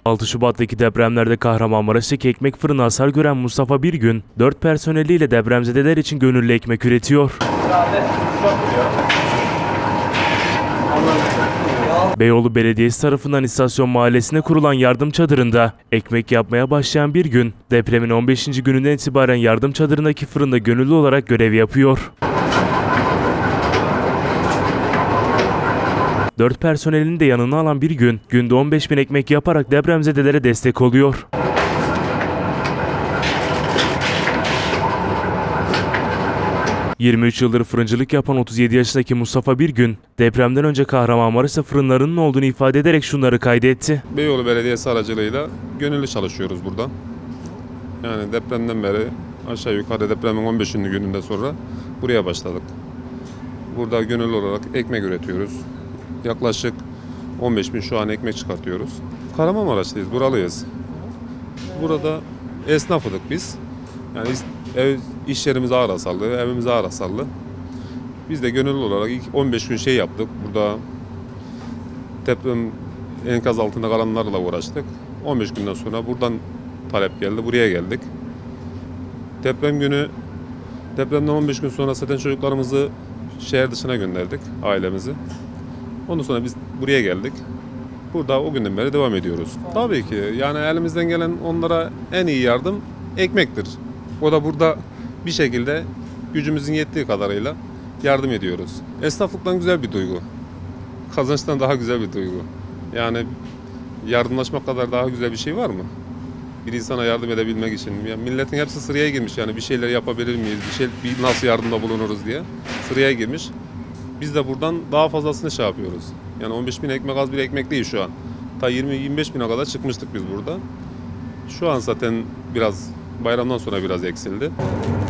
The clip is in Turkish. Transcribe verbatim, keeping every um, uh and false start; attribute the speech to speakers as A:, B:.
A: altı Şubat'taki depremlerde Kahramanmaraş'taki ekmek fırını hasar gören Mustafa Birgün, dört personeliyle depremzedeler için gönüllü ekmek üretiyor. Beyoğlu Belediyesi tarafından İstasyon Mahallesi'ne kurulan yardım çadırında ekmek yapmaya başlayan Birgün, depremin on beşinci gününden itibaren yardım çadırındaki fırında gönüllü olarak görev yapıyor. Dört personelini de yanına alan Birgün, günde on beş bin ekmek yaparak depremzedelere destek oluyor. yirmi üç yıldır fırıncılık yapan otuz yedi yaşındaki Mustafa Birgün, depremden önce Kahramanmaraş'ta fırınlarının olduğunu ifade ederek şunları kaydetti.
B: Beyoğlu Belediyesi aracılığıyla gönüllü çalışıyoruz burada. Yani depremden beri aşağı yukarı depremin on beşinci gününden sonra buraya başladık. Burada gönüllü olarak ekmek üretiyoruz. Yaklaşık on beş bin şu an ekmek çıkartıyoruz. Kahramanmaraş'tayız, buralıyız. Burada esnafıdık biz. Yani ev, iş yerimiz ağır hasarlı, evimiz ağır hasarlı. Biz de gönüllü olarak ilk on beş gün şey yaptık. Burada deprem enkaz altında kalanlarla uğraştık. on beş günden sonra buradan talep geldi, buraya geldik. Deprem günü, depremden on beş gün sonra zaten çocuklarımızı şehir dışına gönderdik, ailemizi. Ondan sonra biz buraya geldik. Burada o günden beri devam ediyoruz. Tabii ki yani elimizden gelen onlara en iyi yardım ekmektir. O da burada bir şekilde gücümüzün yettiği kadarıyla yardım ediyoruz. Esnaflıktan güzel bir duygu. Kazançtan daha güzel bir duygu. Yani yardımlaşmak kadar daha güzel bir şey var mı? Bir insana yardım edebilmek için. Yani milletin hepsi sıraya girmiş yani bir şeyler yapabilir miyiz, bir şey bir nasıl yardımda bulunuruz diye sıraya girmiş. Biz de buradan daha fazlasını şey yapıyoruz. Yani on beş bin ekmek az bir ekmek değil şu an. Ta yirmi yirmi beş bine kadar çıkmıştık biz burada. Şu an zaten biraz bayramdan sonra biraz eksildi.